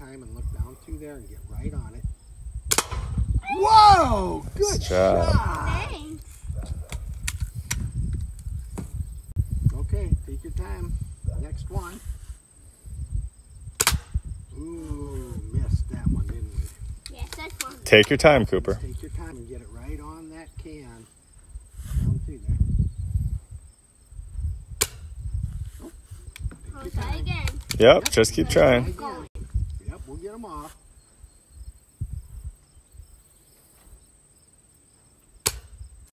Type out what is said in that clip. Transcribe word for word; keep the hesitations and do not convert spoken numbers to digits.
time and look down through there and get right on it. Whoa! Good job. shot! Thanks. Okay, take your time. Next one. Ooh, missed that one, didn't we? Yes, that's one. Take your time, Cooper. Take your time and get it right on that can. Down through there. Oh, take I'll your try time. again. Yep, just keep Try trying. again. Yep, we'll get them off.